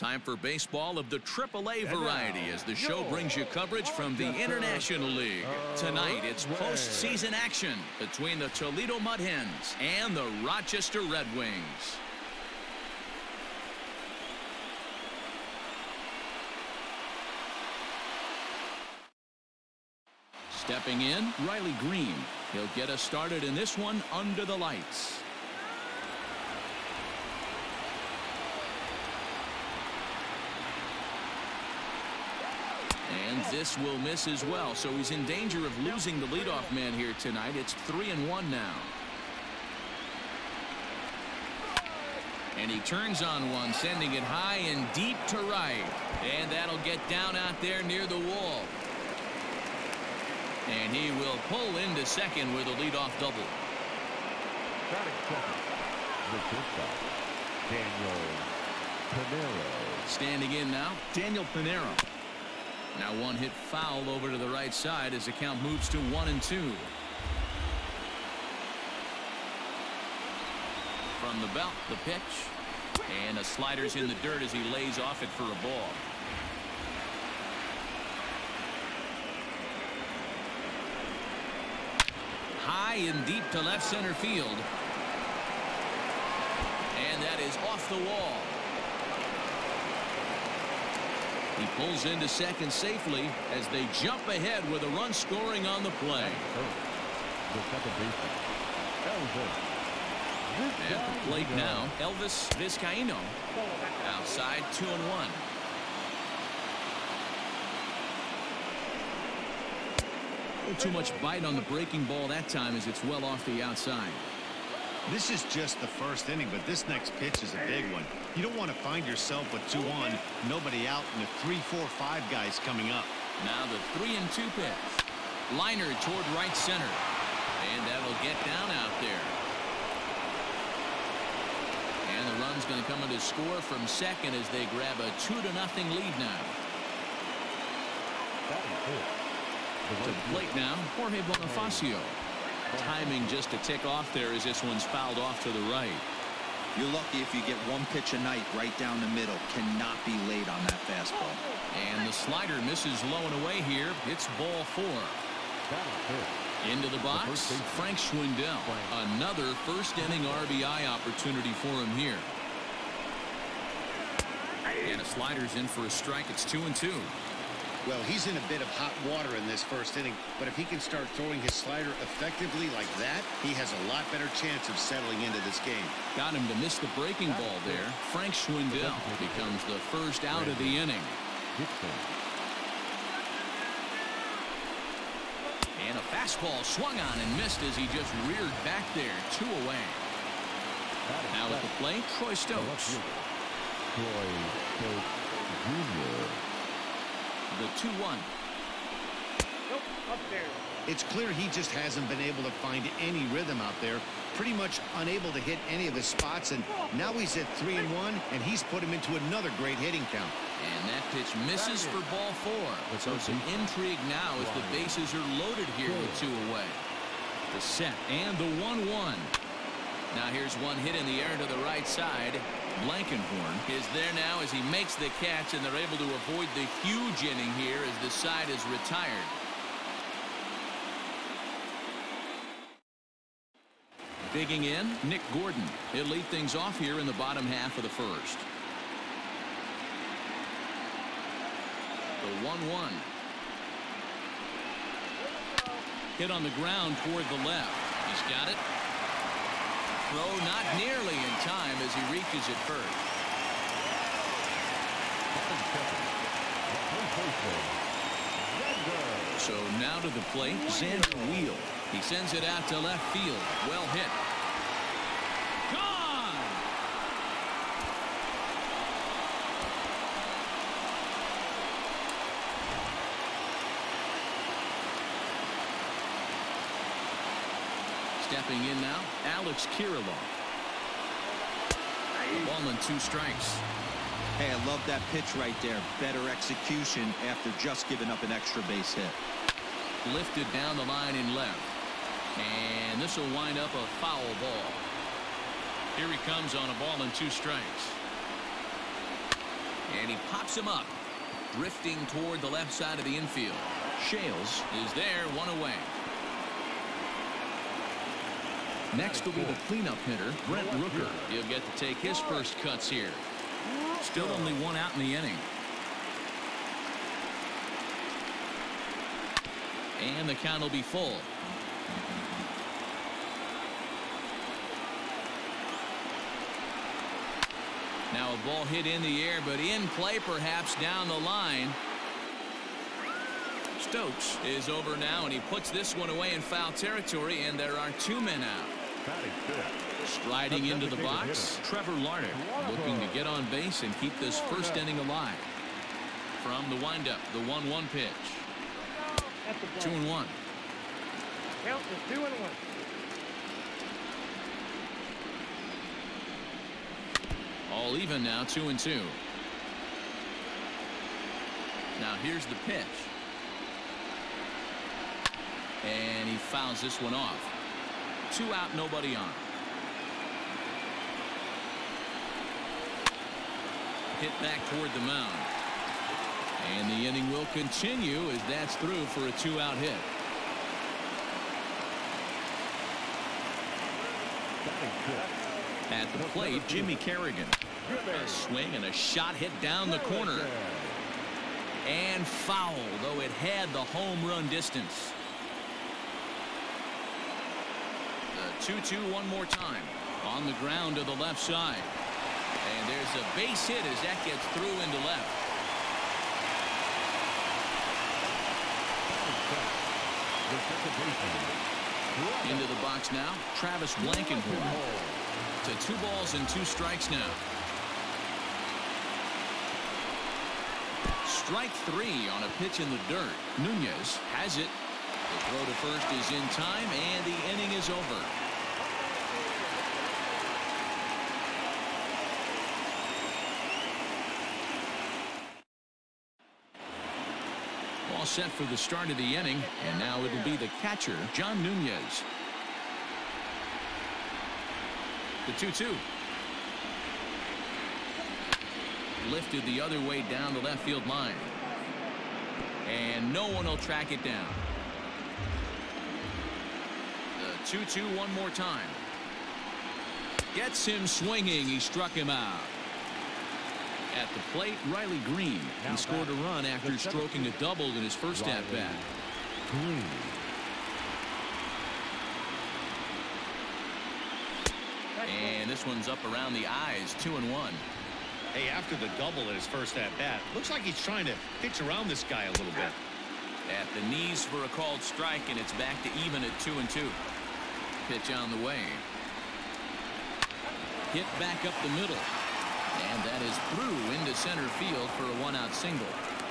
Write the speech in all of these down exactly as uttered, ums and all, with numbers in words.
Time for baseball of the triple A variety as the show brings you coverage from the International League. Tonight, it's postseason action between the Toledo Mud Hens and the Rochester Red Wings. Stepping in, Riley Green. He'll get us started in this one under the lights. And this will miss as well, so he's in danger of losing the leadoff man here tonight. It's three and one now. And he turns on one, sending it high and deep to right. And that'll get down out there near the wall. And he will pull into second with a leadoff double. Batting second, the shortstop, Daniel Pinero. Standing in now, Daniel Pinero. Now one hit foul over to the right side as the count moves to one and two. From the belt, the pitch. And the slider's in the dirt as he lays off it for a ball. High and deep to left center field. And that is off the wall. He pulls into second safely as they jump ahead with a run scoring on the play. At the plate now, Elvis Vizcaino. Outside, two and one. Too much bite on the breaking ball that time as it's well off the outside. This is just the first inning, but this next pitch is a big one. You don't want to find yourself with two on, nobody out, and the three, four, five guys coming up. Now the three and two pitch. Liner toward right center. And that'll get down out there. And the run's going to come in to score from second as they grab a two to nothing lead now. To the plate now, Jorge Bonifacio. Timing just to tick off there as this one's fouled off to the right. You're lucky if you get one pitch a night right down the middle. Cannot be late on that fastball. And the slider misses low and away here. It's ball four. Into the box, Frank Schwindel. Another first inning R B I opportunity for him here. And a slider's in for a strike. It's two and two. Well, he's in a bit of hot water in this first inning, but if he can start throwing his slider effectively like that, he has a lot better chance of settling into this game. Got him to miss the breaking ball there. Frank Schwindel becomes the first out of the inning. And a fastball swung on and missed as he just reared back there. Two away. Now at the plate, Troy Stokes. Troy Stokes Junior The two one. Nope, up there. It's clear he just hasn't been able to find any rhythm out there. Pretty much unable to hit any of his spots, and now he's at three and one, and he's put him into another great hitting count. And that pitch misses for ball four. So some intrigue now as the bases are loaded here with two away. The set and the one one. Now here's one hit in the air to the right side. Blankenhorn is there now as he makes the catch, and they're able to avoid the huge inning here as the side is retired. Digging in, Nick Gordon. He'll lead things off here in the bottom half of the first. The one one. Hit on the ground toward the left. He's got it. Throw not nearly in time as he reaches it first. So now to the plate, Xander Wheel. He sends it out to left field. Well hit. Gone! Stepping in now, Alex Kirilloff. Ball and two strikes. Hey, I love that pitch right there. Better execution after just giving up an extra base hit. Lifted down the line in left. And this will wind up a foul ball. Here he comes on a ball and two strikes. And he pops him up, drifting toward the left side of the infield. Shales is there, one away. Next will be the cleanup hitter, Brent Rooker. He'll get to take his first cuts here. Still only one out in the inning. And the count will be full. Now a ball hit in the air, but in play perhaps down the line. Stokes is over now, and he puts this one away in foul territory, and there are two men out. Striding into the box, Trevor Larnach, looking to get on base and keep this first inning alive. From the windup, the one one pitch. Two and one. Count is two and one. All even now, two and two. Now here's the pitch. And he fouls this one off. Two out, nobody on. Hit back toward the mound. And the inning will continue as that's through for a two-out hit. At the plate, Jimmy Kerrigan. A swing and a shot hit down the corner. And foul, though it had the home run distance. The two two one more time. On the ground to the left side. And there's a base hit as that gets through into left. Into the box now, Travis Blankenhorn. To two balls and two strikes now. Strike three on a pitch in the dirt. Nunez has it. The throw to first is in time, and the inning is over. All set for the start of the inning, and now it'll be the catcher, John Nunez. The two two. Lifted the other way down the left field line. And no one will track it down. The two two one more time. Gets him swinging. He struck him out. At the plate, Riley Green. He scored a run after stroking a double in his first at-bat. Green. And this one's up around the eyes, two and one. Hey, after the double in his first at-bat, looks like he's trying to pitch around this guy a little bit. At the knees for a called strike, and it's back to even at two and two. Pitch on the way. Hit back up the middle. And that is through into center field for a one-out single.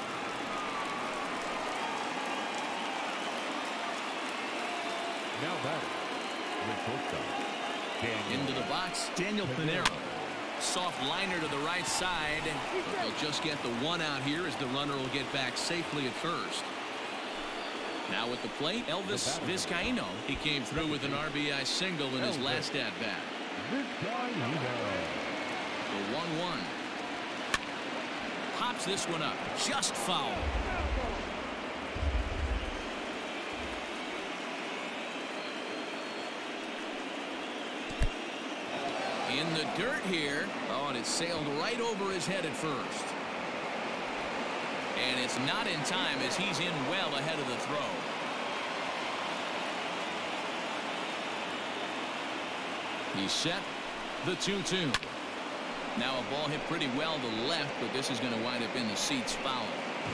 Now batting, the shortstop, Daniel. Into the box, Daniel Pinero. Soft liner to the right side. But they'll just get the one out here as the runner will get back safely at first. Now at the plate, Elvis Vizcaino. He came through with an R B I single in his last at-bat. The one one. Pops this one up. Just foul. In the dirt here. Oh, and it sailed right over his head at first. And it's not in time as he's in well ahead of the throw. He's set. The two two. Now a ball hit pretty well to the left, but this is going to wind up in the seats foul.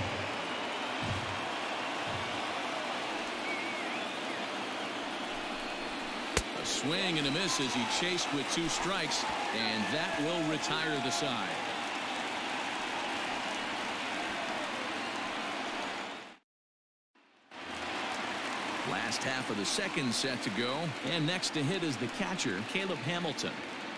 A swing and a miss as he chased with two strikes, and that will retire the side. Last half of the second set to go, and next to hit is the catcher, Caleb Hamilton.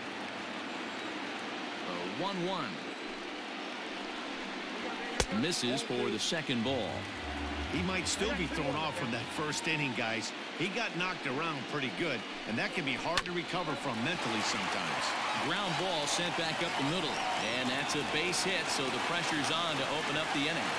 one one. Misses for the second ball. He might still be thrown off from that first inning, guys. He got knocked around pretty good, and that can be hard to recover from mentally sometimes. Ground ball sent back up the middle, and that's a base hit, so the pressure's on to open up the inning.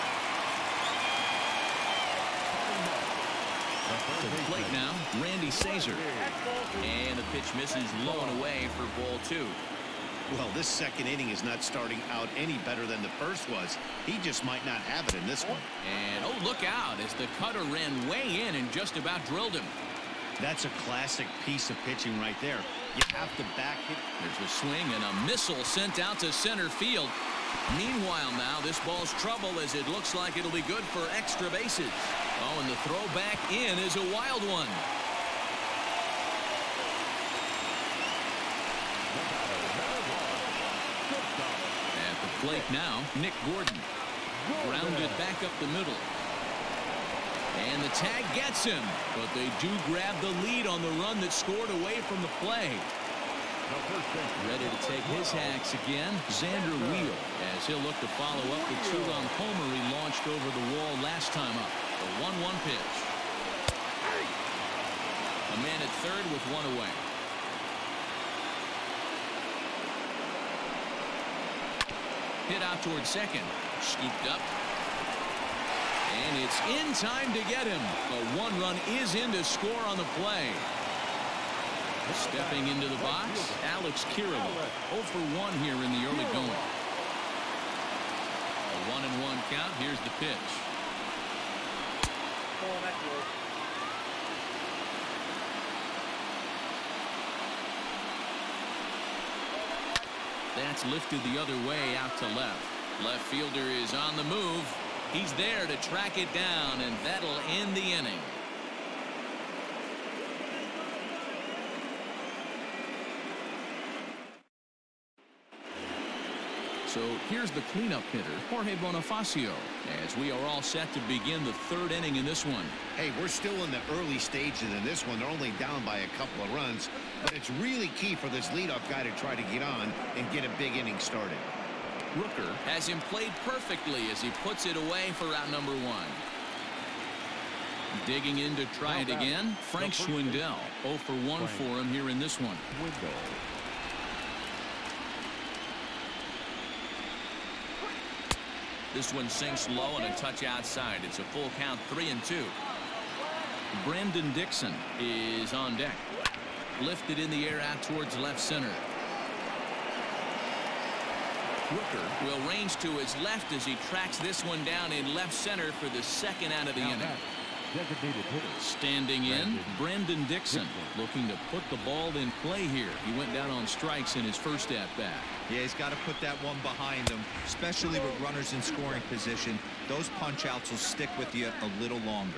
To the plate now, Randy Sazer. And the pitch misses low and away for ball two. Well, this second inning is not starting out any better than the first was. He just might not have it in this one. And, oh, look out as the cutter ran way in and just about drilled him. That's a classic piece of pitching right there. You have to back it. There's a swing and a missile sent out to center field. Meanwhile now, this ball's trouble as it looks like it'll be good for extra bases. Oh, and the throw back in is a wild one. At the plate now, Nick Gordon. Grounded back up the middle. And the tag gets him, but they do grab the lead on the run that scored away from the play. Ready to take his hacks again, Xander Wheel, as he'll look to follow up the two-run homer he launched over the wall last time up. The one one pitch. A man at third with one away. Hit out towards second. Scooped up. And it's in time to get him. A one run is in to score on the play. Stepping into the box, Alex Kirilloff. oh for one here in the early going. A one and one count. Here's the pitch. That's lifted the other way out to left. Left fielder is on the move. He's there to track it down, and that'll end the inning. So here's the cleanup hitter, Jorge Bonifacio, as we are all set to begin the third inning in this one. Hey, we're still in the early stages in this one. They're only down by a couple of runs, but it's really key for this leadoff guy to try to get on and get a big inning started. Rooker has him played perfectly as he puts it away for out number one. Digging in to try it again, Frank Schwindel. oh for one for him here in this one. This one sinks low and a touch outside. It's a full count, three and two. Brandon Dixon is on deck. Lifted in the air out towards left center. Rooker will range to his left as he tracks this one down in left center for the second out of the inning. Standing in, Brandon Dixon looking to put the ball in play here. He went down on strikes in his first at-bat. Yeah, he's got to put that one behind him, especially with runners in scoring position. Those punch-outs will stick with you a little longer.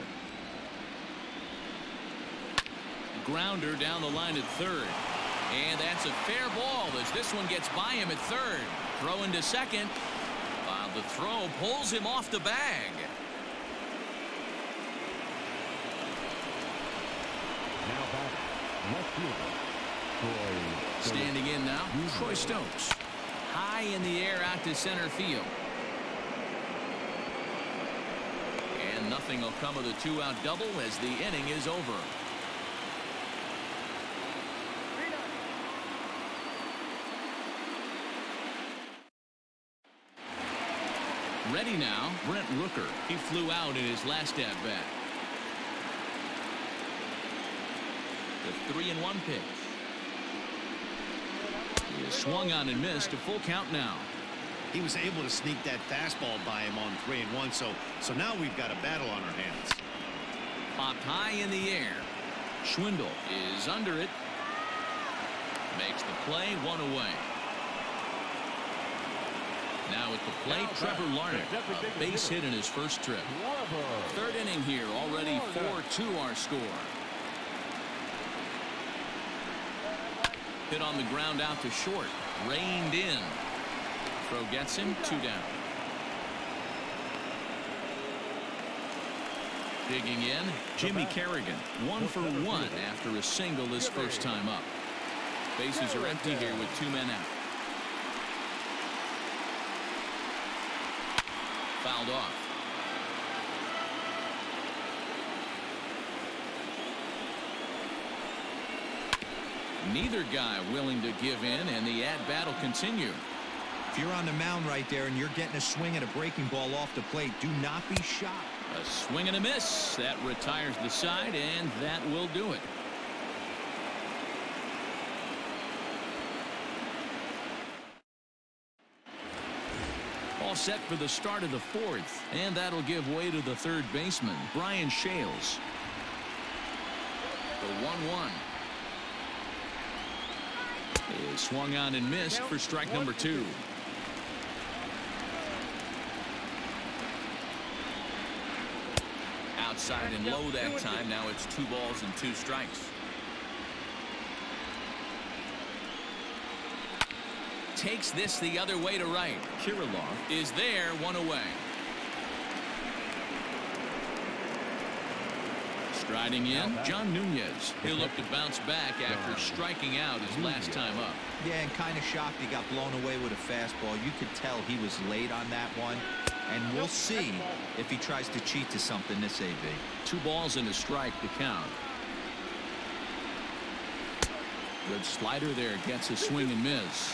Grounder down the line at third. And that's a fair ball as this one gets by him at third. Throw into second. While the throw pulls him off the bag. Standing in now, Troy Stokes. High in the air out to center field. And nothing will come of the two-out double as the inning is over. Ready now, Brent Rooker. He flew out in his last at-bat. The three and one pitch. He is swung on and missed. A full count now. He was able to sneak that fastball by him on three and one, so so now we've got a battle on our hands. Popped high in the air. Schwindel is under it. Makes the play, one away. Now at the plate, Trevor Larnach, a base hit in his first trip. Third inning here, already four two our score. Hit on the ground out to short. Reined in. Throw gets him, two down. Digging in, Jimmy Kerrigan. One for one after a single his first time up. Bases are empty here with two men out. Fouled off. Neither guy willing to give in, and the at-bat will continue. If you're on the mound right there and you're getting a swing at a breaking ball off the plate, do not be shocked. A swing and a miss. That retires the side, and that will do it. All set for the start of the fourth, and that'll give way to the third baseman, Brian Shales. The one one. Is swung on and missed for strike number two. Outside and low that time. Now it's two balls and two strikes. Takes this the other way to right. Kirilloff is there, one away. Striding in, John Nunez. He'll look to bounce back after striking out his last time up. Yeah, and kind of shocked he got blown away with a fastball. You could tell he was late on that one. And we'll see if he tries to cheat to something this A B. Two balls and a strike to count. Good slider there. Gets a swing and miss.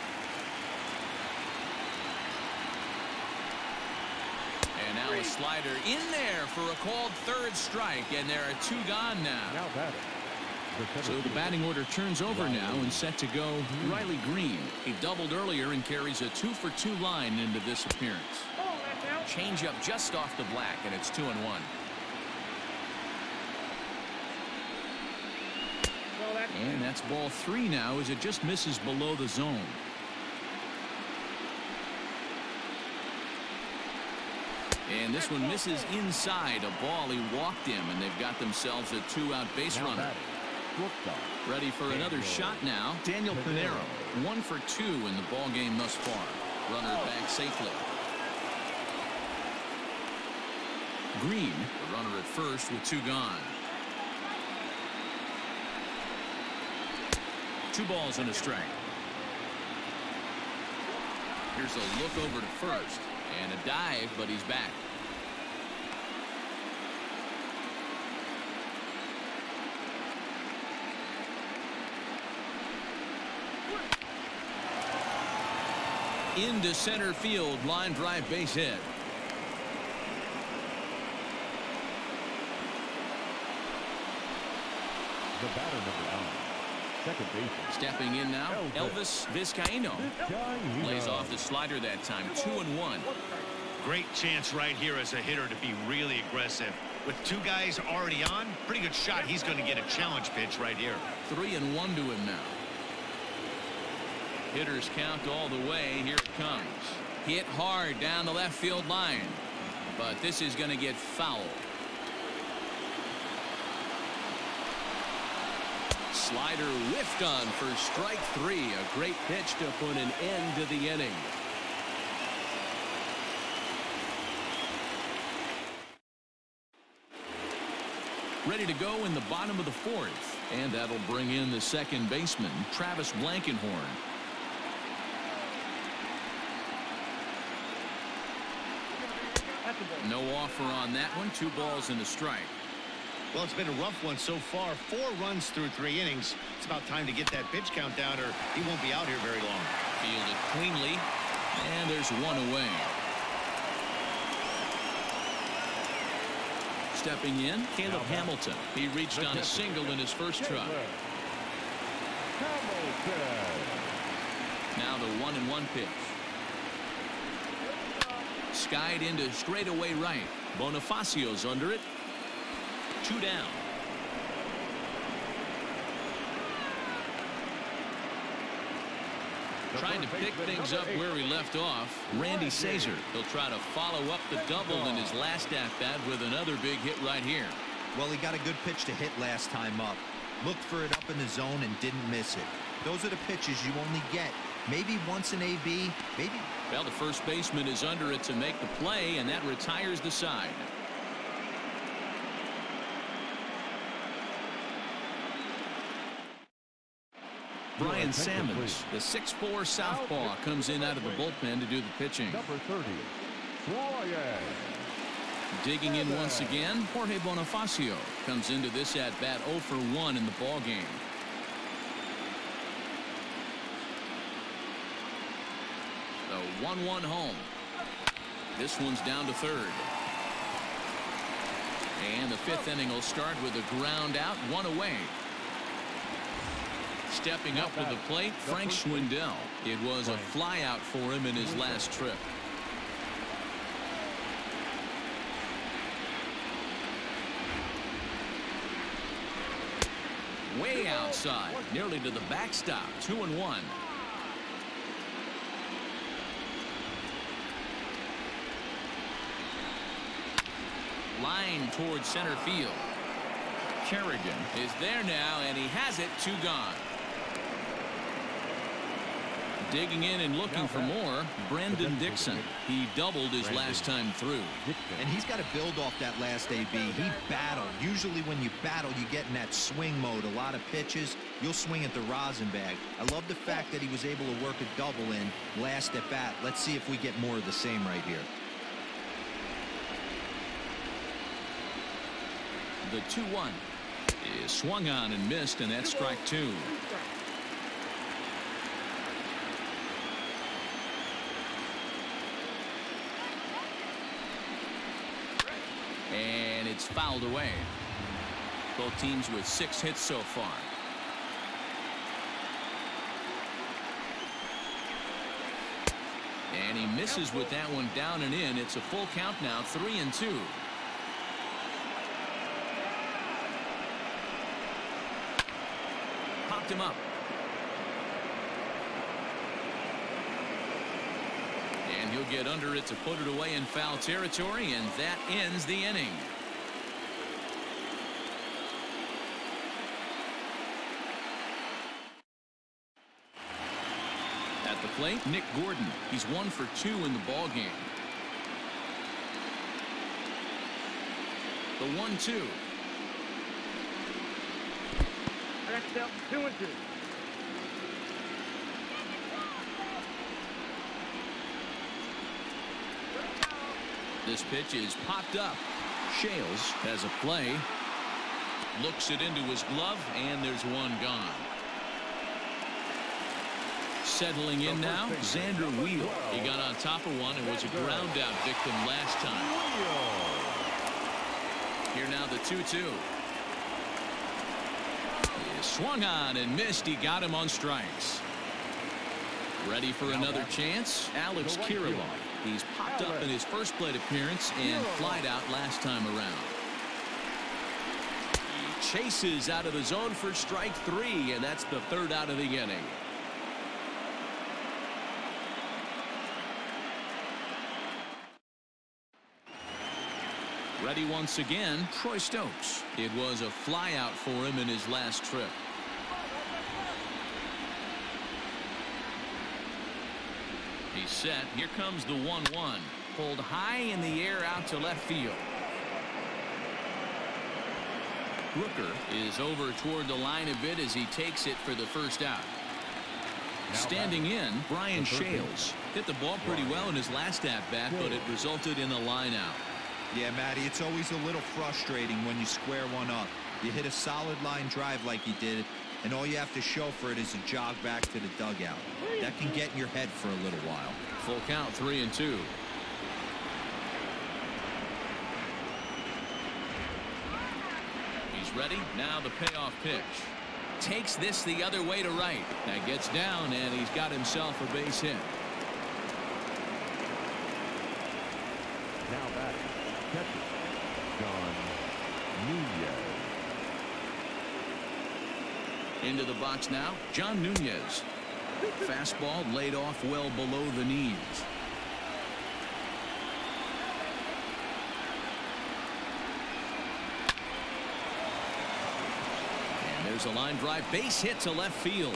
And now a slider in there for a called third strike. And there are two gone now. Now batting. So the batting order turns over now and set to go Riley Green. He doubled earlier and carries a two for two line into this appearance. Change up just off the black, and it's two and one. And that's ball three now as it just misses below the zone. And this one misses inside a ball. He walked him, and they've got themselves a two-out base runner. Ready for another shot now. Daniel Pinero, one for two in the ball game thus far. Runner back safely. Green, the runner at first with two gone. Two balls and a strike. Here's a look over to first and a dive, but he's back. Into center field, line drive, base hit. The batter number nine, second baseman. Stepping in now, Elvis Vizcaino. Lays off the slider that time, two and one. Great chance right here as a hitter to be really aggressive. With two guys already on, pretty good shot. He's going to get a challenge pitch right here. Three and one to him now. Hitters count all the way. Here it comes. Hit hard down the left field line. But this is going to get foul. Slider whiffed on for strike three. A great pitch to put an end to the inning. Ready to go in the bottom of the fourth. And that'll bring in the second baseman, Travis Blankenhorn. No offer on that one. Two balls and a strike. Well, it's been a rough one so far. Four runs through three innings. It's about time to get that pitch count down or he won't be out here very long. Fielded cleanly. And there's one away. Stepping in, Caleb Hamilton. He reached on a single in his first try. Now the one and one pitch. Skied into straightaway right. Bonifacio's under it. Two down. Trying to pick things up where he left off. Randy Sazer. He'll try to follow up the double in his last at-bat with another big hit right here. Well, he got a good pitch to hit last time up. Looked for it up in the zone and didn't miss it. Those are the pitches you only get maybe once in A B, maybe. Well, the first baseman is under it to make the play, and that retires the side. Brian Sammons, the six four southpaw, comes in out of the bullpen to do the pitching. Number thirty, Brian. Digging in once again, Jorge Bonifacio comes into this at bat oh for one in the ball game. The one one home. This one's down to third. And the fifth inning will start with a ground out, one away. Stepping up to the plate, Frank Schwindel. It was a flyout for him in his last trip. Way outside, nearly to the backstop, two and one. Line towards center field. Kerrigan is there now, and he has it, two gone. Digging in and looking for more, Brendan Dixon. He doubled his last time through. And he's got to build off that last A B. He battled. Usually when you battle, you get in that swing mode. A lot of pitches, you'll swing at the rosin bag. I love the fact that he was able to work a double in last at bat. Let's see if we get more of the same right here. The two one is swung on and missed, and that's strike two. And it's fouled away. Both teams with six hits so far. And he misses with that one down and in. It's a full count now, three and two. Popped him up. And he'll get under it to put it away in foul territory, and that ends the inning. At the plate, Nick Gordon. He's one for two in the ball game. The one two. Next up, two and two. This pitch is popped up. Shales has a play. Looks it into his glove, and there's one gone. Settling in now, Xander Wheel. He got on top of one and was a ground out victim last time. Here now the two two. He swung on and missed. He got him on strikes. Ready for another chance? Alex Kirilloff. He's popped up in his first plate appearance and flied out last time around. He chases out of the zone for strike three, and that's the third out of the inning. Ready once again, Troy Stokes. It was a flyout for him in his last trip. He's set. Here comes the one one. Pulled high in the air out to left field. Rooker is over toward the line a bit as he takes it for the first out. Standing in, Brian Shales. Hit the ball pretty well in his last at-bat, but it resulted in a line out. Yeah, Matty, it's always a little frustrating when you square one up. You hit a solid line drive like he did, and all you have to show for it is a jog back to the dugout. That can get in your head for a little while. Full count, three and two. He's ready. Now the payoff pitch. Takes this the other way to right. That gets down, and he's got himself a base hit. Now back. Catcher, John Nunez. Into the box now, John Nunez. Fastball laid off well below the knees. And there's a line drive, base hit to left field.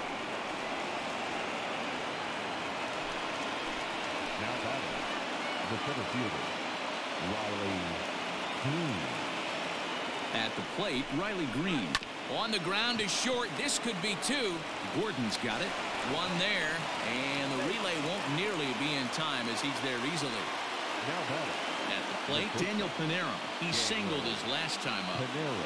Now batting, the center fielder, Riley Green. At the plate, Riley Green. On the ground is short. This could be two. Gordon's got it. One there, and the relay won't nearly be in time as he's there easily. Now batting. At the plate, Daniel Pinero. He singled his last time up. Pinero.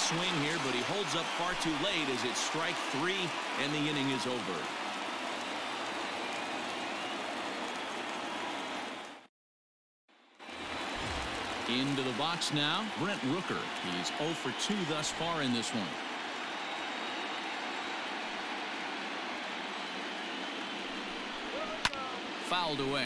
swing here, but he holds up far too late as it's strike three, and the inning is over. Into the box now, Brent Rooker. He's oh for two thus far in this one. Fouled away.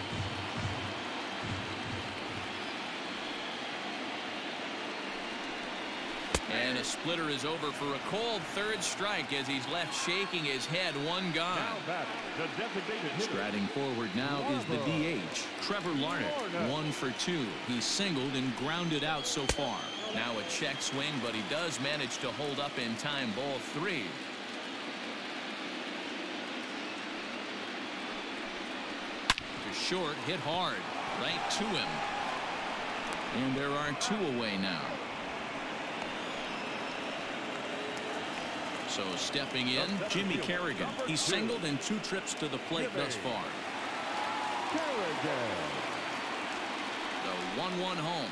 And a splitter is over for a cold third strike as he's left shaking his head. One gone. Striding forward now is the D H, Trevor Larnett. One for two. He's singled and grounded out so far. Now a check swing, but he does manage to hold up in time. Ball three. To short, hit hard. Right to him. And there are two away now. So stepping in, Jimmy Kerrigan. He's singled in two trips to the plate thus far. The one one home.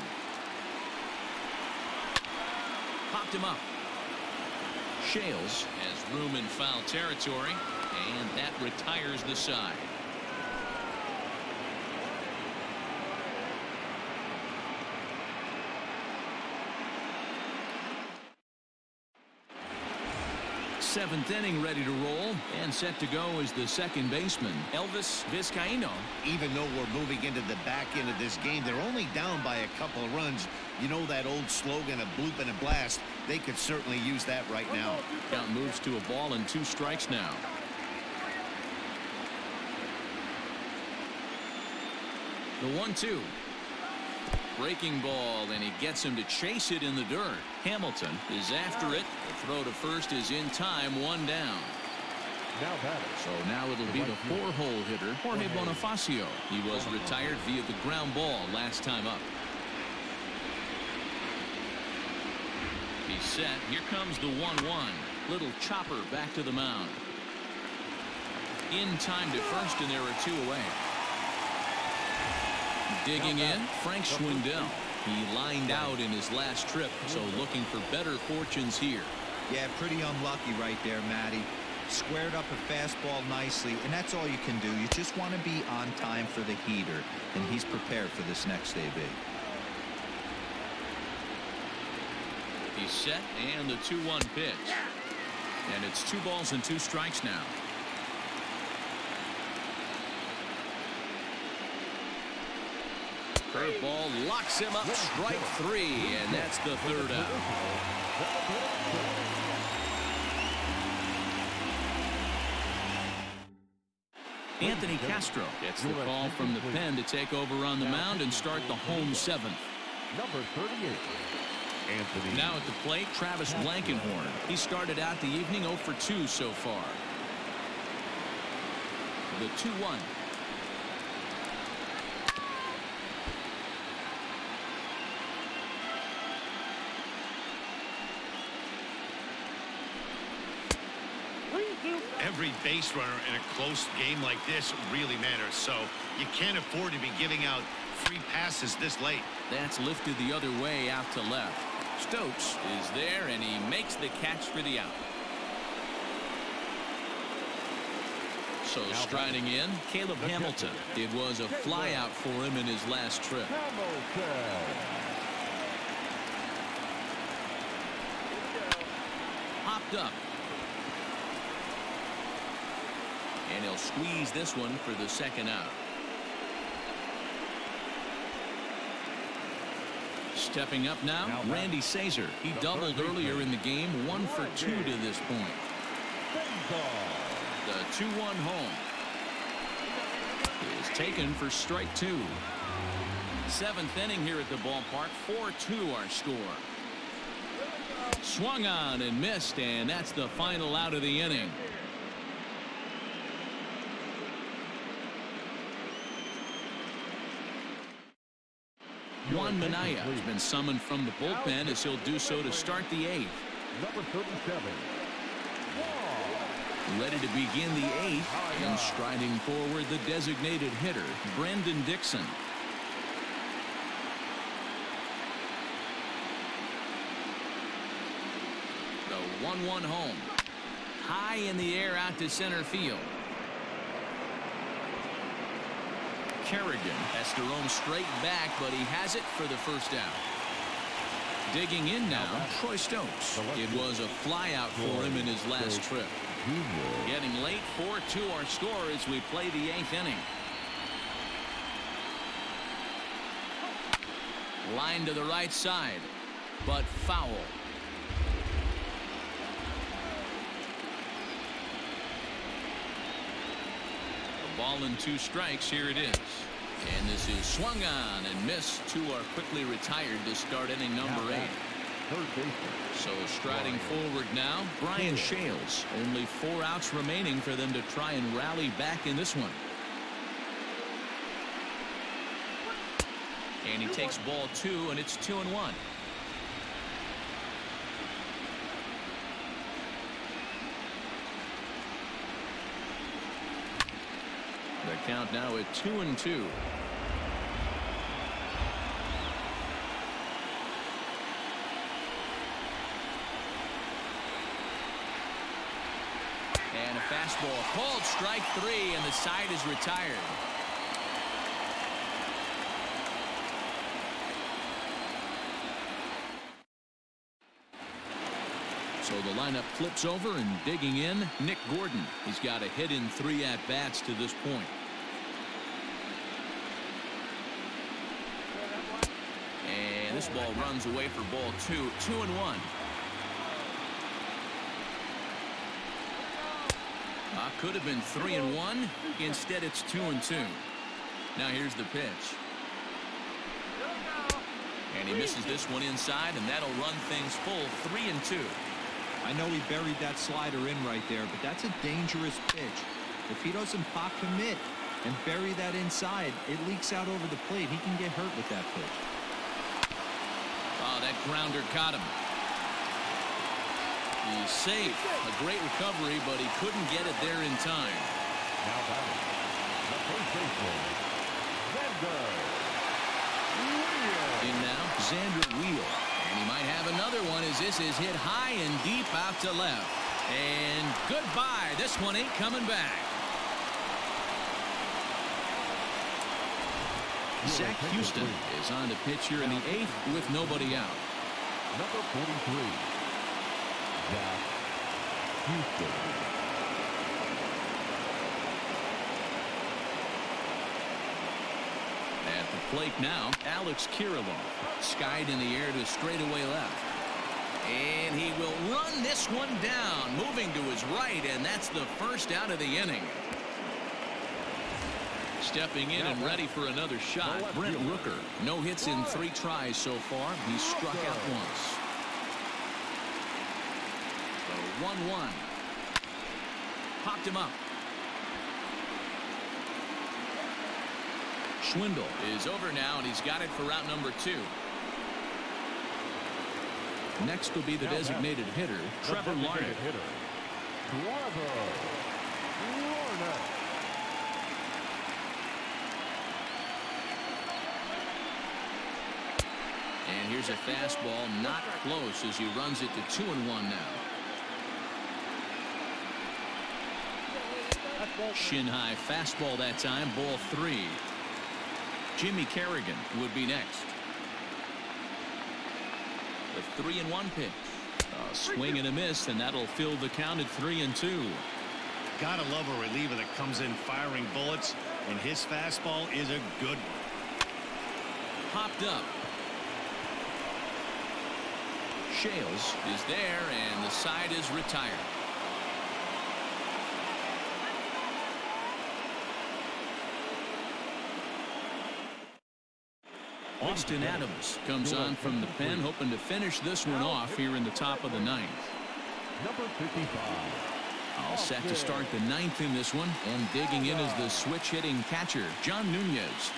Popped him up. Shales has room in foul territory, and that retires the side. Seventh inning ready to roll, and set to go is the second baseman, Elvis Vizcaino. Even though we're moving into the back end of this game, they're only down by a couple of runs. You know that old slogan, a bloop and a blast. They could certainly use that right now. Count moves to a ball and two strikes now. The one two. Breaking ball, and he gets him to chase it in the dirt. Hamilton is after it. The throw to first is in time, one down. Now batting. So now it'll be the four-hole hitter, Jorge Bonifacio. He was retired via the ground ball last time up. He's set. Here comes the one one. Little chopper back to the mound. In time to first, and there are two away. Digging in, Frank Schwindel. He lined out in his last trip, so looking for better fortunes here. Yeah, pretty unlucky right there, Matty. Squared up a fastball nicely, and that's all you can do. You just want to be on time for the heater, and he's prepared for this next A B. He's set, and the two one pitch. And it's two balls and two strikes now. Curveball locks him up, strike three, and that's the third out. Anthony Castro gets the call from the pen to take over on the mound and start the home seventh. Number thirty-eight, Anthony. Now at the plate, Travis Blankenhorn. He started out the evening oh for two so far. The two one. Every base runner in a close game like this really matters, so you can't afford to be giving out free passes this late. That's lifted the other way out to left. Stokes is there, and he makes the catch for the out. So striding in, Caleb Hamilton. It was a flyout for him in his last trip. Popped up. And he'll squeeze this one for the second out. Stepping up now, Randy Sazer. He doubled earlier in the game, one for two to this point. The two one home is taken for strike two. Seventh inning here at the ballpark, four two our score. Swung on and missed, and that's the final out of the inning. Juan Minaya has been summoned from the bullpen as he'll do so to start the eighth. Number thirty-seven. Ready to begin the eighth, and striding forward the designated hitter, Brendan Dixon. one one home. High in the air out to center field. Kerrigan has to roam straight back, but he has it for the first out. Digging in now, Troy Stokes. It was a flyout for him in his last trip. Getting late, four two our score as we play the eighth inning. Line to the right side, but foul. A ball and two strikes. Here it is. And this is swung on and missed. Two are quickly retired to start inning number eight. So striding forward now, Brian Shales. Only four outs remaining for them to try and rally back in this one. And he takes ball two, and it's two and one. The count now at two and two. And a fastball called strike three, and the side is retired. So the lineup flips over, and digging in, Nick Gordon. He's got a hit in three at-bats to this point. And this ball runs away for ball two. Two and one. Uh, could have been three and one. Instead, it's two and two. Now here's the pitch. And he misses this one inside, and that'll run things full. Three and two. I know he buried that slider in right there, but that's a dangerous pitch. If he doesn't pop commit and bury that inside, it leaks out over the plate. He can get hurt with that pitch. Oh, that grounder caught him. He's safe. A great recovery, but he couldn't get it there in time. Now batting, the first baseman, Xander Wheel. In now, Xander Wheel. And he might have another one as this is hit high and deep out to left. And goodbye. This one ain't coming back. Zach Houston is on to pitch here in the eighth with nobody out. Number forty-three, Zach Houston. At the plate now, Alex Kirilloff. Skied in the air to straightaway left. And he will run this one down, moving to his right, and that's the first out of the inning. Stepping in and ready for another shot, Brent Rooker. No hits in three tries so far. He's struck out once. So one one. Popped him up. Schwindel is over now, and he's got it for route number two. Next will be the designated hitter, Trevor Larned. Trevor Larned. And here's a fastball, not close, as he runs it to two and one now. Shin high fastball that time, ball three. Jimmy Kerrigan would be next. The three and one pitch. A swing and a miss, and that'll fill the count at three and two. Gotta love a reliever that comes in firing bullets, and his fastball is a good one. Popped up. Shales is there, and the side is retired. Austin Adams comes on from the pen, hoping to finish this one off here in the top of the ninth. Number fifty-five. All set to start the ninth in this one, and digging in is the switch hitting catcher, John Nunez.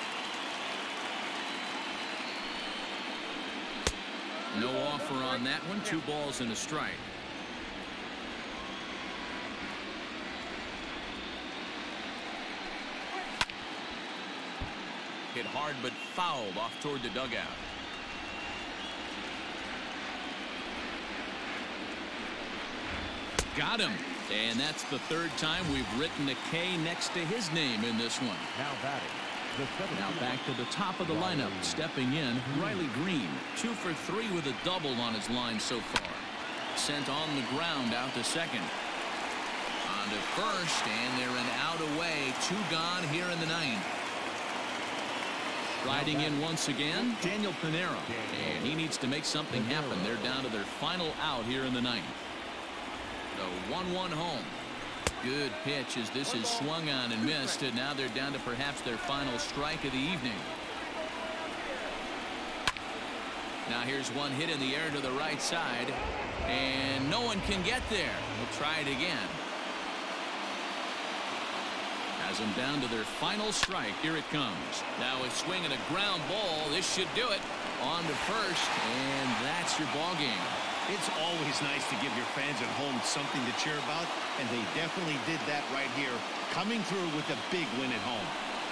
No offer on that one. Two balls and a strike. Hit hard but fouled off toward the dugout. Got him. And that's the third time we've written a K next to his name in this one. Now batting. Now back to the top of the lineup. Stepping in, Riley Green. Two for three with a double on his line so far. Sent on the ground out to second. On to first, and they're an out away. Two gone here in the ninth. Riding in once again, Daniel Pinero. And he needs to make something happen. They're down to their final out here in the ninth. The one one home. Good pitch as this is swung on and missed, and now they're down to perhaps their final strike of the evening. Now here's one hit in the air to the right side, and no one can get there. We'll try it again. Has them down to their final strike. Here it comes. Now a swing and a ground ball. This should do it. On to first, and that's your ball game. It's always nice to give your fans at home something to cheer about, and they definitely did that right here, coming through with a big win at home.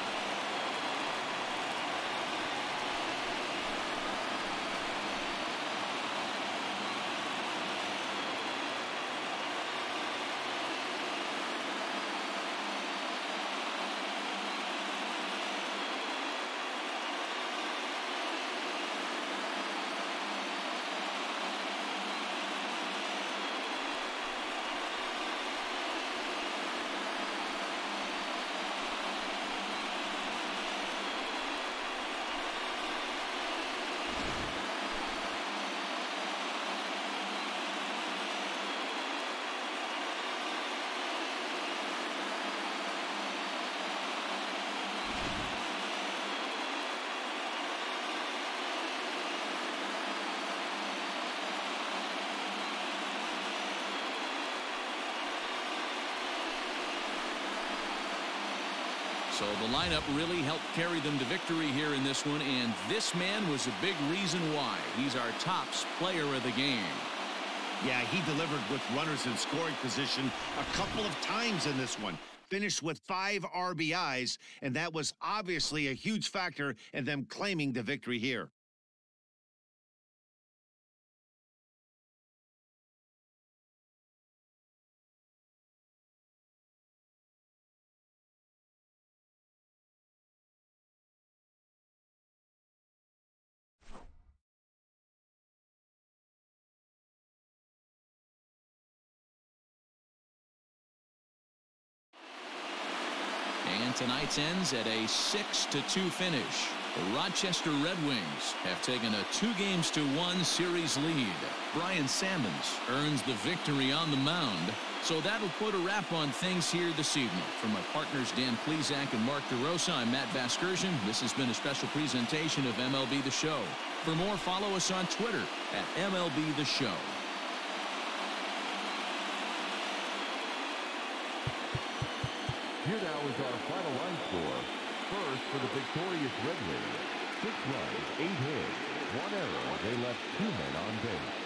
So the lineup really helped carry them to victory here in this one, and this man was a big reason why. He's our top player of the game. Yeah, he delivered with runners in scoring position a couple of times in this one. Finished with five R B Is, and that was obviously a huge factor in them claiming the victory here. And tonight's ends at a six to two finish. The Rochester Red Wings have taken a two games to one series lead. Brian Sammons earns the victory on the mound. So that'll put a wrap on things here this evening. From my partners Dan Plesac and Mark DeRosa, I'm Matt Vasgersian. This has been a special presentation of M L B The Show. For more, follow us on Twitter at M L B The Show. Here now is our final line score. First for the victorious Red Wings. Six runs, eight hits, one error. They left two men on base.